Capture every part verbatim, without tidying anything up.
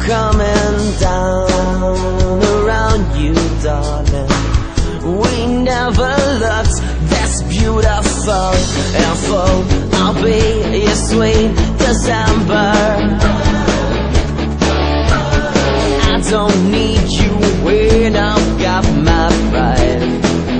coming down around you, darling. We never looked this beautiful. And for I'll be your sweet December. I don't need you when I've got my pride.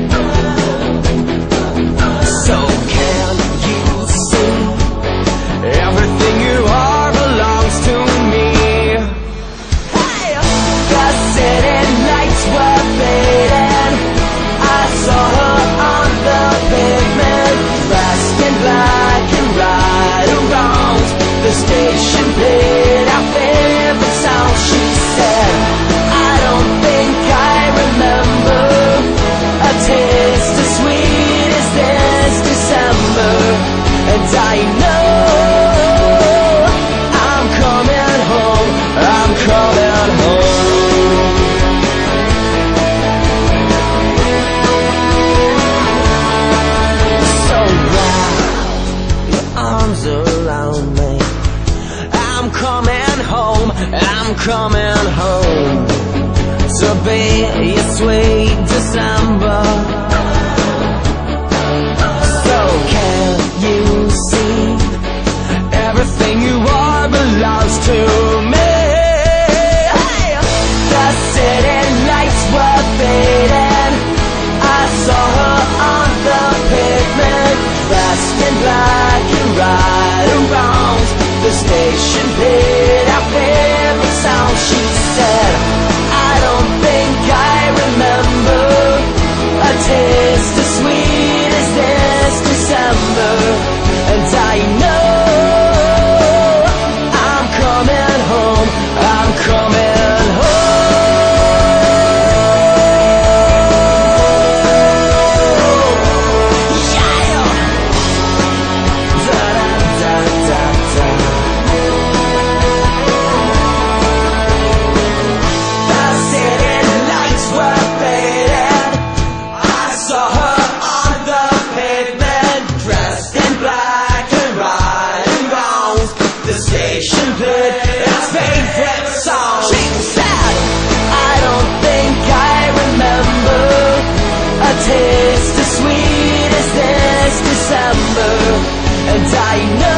So can you see everything you are belongs to me? Hey! The city lights were fading. I saw her on the pavement, dressed in black and right around the station played our favorite song. She said, I don't think I remember a taste as sweet as this December. And I know I'm coming home, I'm coming home. So wrap your arms around me. I'm coming home, I'm coming home to be your sweet December. So can you see everything you are belongs to me? Hey! The city lights were fading. I saw her on the pavement, dressed in black and right around the station played our favorite song. She said, I don't think I remember a taste as sweet as this December. And I know I'm coming home, I'm coming home. Yeah! Da da da da da. The city lights were fading. I saw her on the pavement, dressed in black and riding round the station played its favorite song. She said, I don't think I remember a taste as sweet as this December. And I know